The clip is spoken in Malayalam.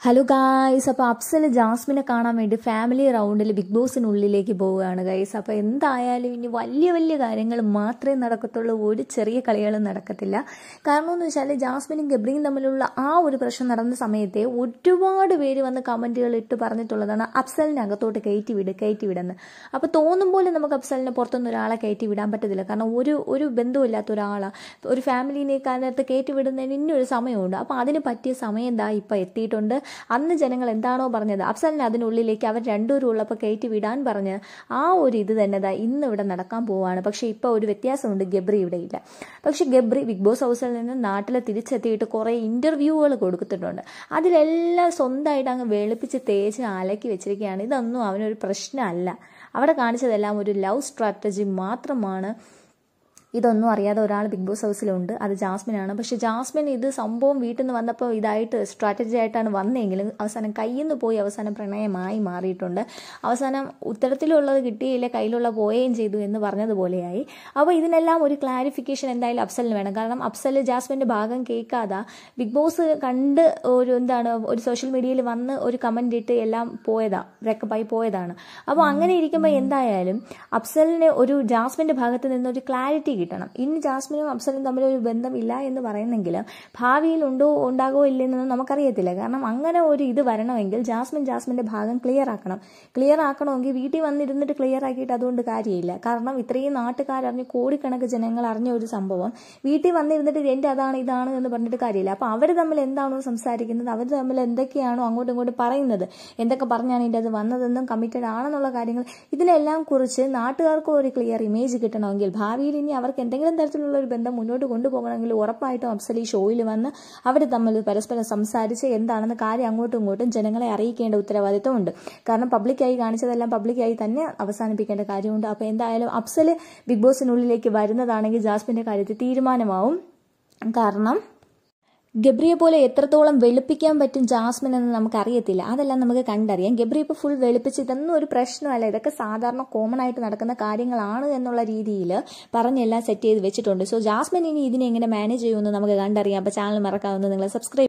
ഹലോ ഗായ്സ്, അപ്പോൾ അഫ്സൽ ജാസ്മിനെ കാണാൻ വേണ്ടി ഫാമിലി റൗണ്ടിൽ ബിഗ് ബോസിനുള്ളിലേക്ക് പോവുകയാണ് ഗൈസ്. അപ്പോൾ എന്തായാലും ഇനി വലിയ വലിയ കാര്യങ്ങൾ മാത്രമേ നടക്കത്തുള്ളൂ, ഒരു ചെറിയ കളികളും നടക്കത്തില്ല. കാരണം എന്ന് വെച്ചാൽ ജാസ്മിനും ഗബ്രിയും തമ്മിലുള്ള ആ ഒരു പ്രശ്നം നടന്ന സമയത്തെ ഒരുപാട് പേര് വന്ന് കമൻറ്റുകൾ ഇട്ട് പറഞ്ഞിട്ടുള്ളതാണ് അഫ്സലിനെ അകത്തോട്ട് കയറ്റി വിടുന്ന്. അപ്പോൾ തോന്നും പോലെ നമുക്ക് അഫ്സലിനെ പുറത്തുനിന്ന് ഒരാളെ കയറ്റി വിടാൻ പറ്റത്തില്ല. കാരണം ഒരു ബന്ധമില്ലാത്ത ഒരാളാണ്, ഒരു ഫാമിലിനെ അതിനകത്ത് കയറ്റി വിടുന്നതിന് ഇന്നൊരു സമയമുണ്ട്. അപ്പോൾ അതിന് പറ്റിയ സമയം എന്താ ഇപ്പോൾ എത്തിയിട്ടുണ്ട്. അന്ന് ജനങ്ങൾ എന്താണോ പറഞ്ഞത് അഫ്സലിനെ അതിനുള്ളിലേക്ക് അവർ രണ്ടുപേരും ഉള്ളപ്പോൾ കയറ്റി വിടാൻ പറഞ്ഞ് ആ ഒരു ഇത് തന്നെ ഇന്ന് ഇവിടെ നടക്കാൻ പോവുകയാണ്. പക്ഷേ ഇപ്പോൾ ഒരു വ്യത്യാസമുണ്ട്, ഗബ്രി ഇവിടെ ഇല്ല. പക്ഷേ ഗബ്രി ബിഗ് ബോസ് ഹൗസിൽ നിന്ന് നാട്ടിൽ തിരിച്ചെത്തിയിട്ട് കുറേ ഇൻ്റർവ്യൂകൾ കൊടുത്തിട്ടുണ്ട്. അതിലെല്ലാം സ്വന്തമായിട്ട് അങ്ങ് വെളുപ്പിച്ച് തേച്ച് അലക്കി വെച്ചിരിക്കുകയാണ്. ഇതൊന്നും അവനൊരു പ്രശ്നമല്ല. അവിടെ കാണിച്ചതെല്ലാം ഒരു ലവ് സ്ട്രാറ്റജി മാത്രമാണ്. ഇതൊന്നും അറിയാതെ ഒരാൾ ബിഗ് ബോസ് ഹൗസിലുണ്ട്, അത് ജാസ്മിനാണ്. പക്ഷേ ജാസ്മിൻ ഇത് സംഭവം വീട്ടിൽ നിന്ന് വന്നപ്പോൾ ഇതായിട്ട് സ്ട്രാറ്റജി ആയിട്ടാണ് വന്നെങ്കിലും അവസാനം കയ്യിൽ നിന്ന് പോയി അവസാനം പ്രണയമായി മാറിയിട്ടുണ്ട്. അവസാനം ഉത്തരത്തിലുള്ളത് കിട്ടിയില്ല, കയ്യിലുള്ള പോവുകയും ചെയ്തു എന്ന് പറഞ്ഞതുപോലെയായി. അപ്പോൾ ഇതിനെല്ലാം ഒരു ക്ലാരിഫിക്കേഷൻ എന്തായാലും അഫ്സലിന് വേണം. കാരണം അഫ്സൽ ജാസ്മിൻ്റെ ഭാഗം കേൾക്കാതെ ബിഗ് ബോസ് കണ്ട് ഒരു സോഷ്യൽ മീഡിയയിൽ വന്ന് ഒരു കമൻ്റ് ഇട്ട് എല്ലാം ബ്രേക്കപ്പായി പോയതാണ്. അപ്പോൾ അങ്ങനെ ഇരിക്കുമ്പോൾ എന്തായാലും അഫ്സലിന് ഒരു ജാസ്മിൻ്റെ ഭാഗത്ത് നിന്നൊരു ക്ലാരിറ്റി കിട്ടണം. ഇനി ജാസ്മിനും അഫ്സലും തമ്മിൽ ഒരു ബന്ധമില്ല എന്ന് പറയുന്നെങ്കിലും ഭാവിയിൽ ഉണ്ടാകോ ഇല്ലെന്നൊന്നും നമുക്കറിയത്തില്ല. കാരണം അങ്ങനെ ഒരു ഇത് വരണമെങ്കിൽ ജാസ്മിൻ്റെ ഭാഗം ക്ലിയർ ആക്കണമെങ്കിൽ വീട്ടിൽ വന്നിരുന്നിട്ട് ക്ലിയർ ആക്കിയിട്ട് അതുകൊണ്ട് കാര്യമില്ല. കാരണം ഇത്രയും നാട്ടുകാരറിഞ്ഞ് കോടിക്കണക്ക് ജനങ്ങൾ അറിഞ്ഞ ഒരു സംഭവം വീട്ടിൽ വന്നിരുന്നിട്ട് എൻ്റെ അതാണ് ഇതാണ് എന്ന് പറഞ്ഞിട്ട് കാര്യമില്ല. അപ്പോൾ അവർ തമ്മിൽ എന്താണോ സംസാരിക്കുന്നത്, അവർ തമ്മിൽ എന്തൊക്കെയാണോ അങ്ങോട്ടും ഇങ്ങോട്ടും പറയുന്നത്, എന്തൊക്കെ പറഞ്ഞാണ് ഇതിൻ്റെ അത് വന്നതെന്നും കമ്മിറ്റഡ് ആണെന്നുള്ള കാര്യങ്ങൾ, ഇതിനെല്ലാം കുറിച്ച് നാട്ടുകാർക്ക് ഒരു ക്ലിയർ ഇമേജ് കിട്ടണമെങ്കിൽ ഭാവിയിൽ ഇനി അവർക്ക് എന്തെങ്കിലും തരത്തിലുള്ള ഒരു ബന്ധം മുന്നോട്ട് കൊണ്ടുപോകണമെങ്കിൽ ഉറപ്പായിട്ടും അഫ്സൽ ഈ ഷോയിൽ വന്ന് അവർ തമ്മിൽ പരസ്പരം സംസാരിച്ച് എന്താണെന്ന് കാര്യം അങ്ങോട്ടും ഇങ്ങോട്ടും ജനങ്ങളെ അറിയിക്കേണ്ട ഉത്തരവാദിത്വമുണ്ട്. കാരണം പബ്ലിക്കായി കാണിച്ചതെല്ലാം പബ്ലിക്കായി തന്നെ അവസാനിപ്പിക്കേണ്ട കാര്യമുണ്ട്. അപ്പോൾ എന്തായാലും അഫ്സൽ ബിഗ് ബോസിനുള്ളിലേക്ക് വരുന്നതാണെങ്കിൽ ജാസ്മിൻ്റെ കാര്യത്തിൽ തീരുമാനമാവും. കാരണം ഗബ്രിയെ പോലെ എത്രത്തോളം വെളുപ്പിക്കാൻ പറ്റും ജാസ്മിൻ എന്ന് നമുക്കറിയത്തില്ല, അതെല്ലാം നമുക്ക് കണ്ടറിയാം. ഗബ്രി ഇപ്പോൾ ഫുൾ വെളുപ്പിച്ച് ഇതൊന്നും ഒരു പ്രശ്നമല്ല, ഇതൊക്കെ സാധാരണ കോമൺ ആയിട്ട് നടക്കുന്ന കാര്യങ്ങളാണ് എന്നുള്ള രീതിയിൽ പറഞ്ഞെല്ലാം സെറ്റ് ചെയ്ത് വെച്ചിട്ടുണ്ട്. സോ ജാസ്മിൻ ഇനി ഇതിനെ എങ്ങനെ മാനേജ് ചെയ്യുമെന്ന് നമുക്ക് കണ്ടറിയാം. അപ്പോൾ ചാനൽ മറക്കാവുന്ന നിങ്ങൾ സബ്സ്ക്രൈബ്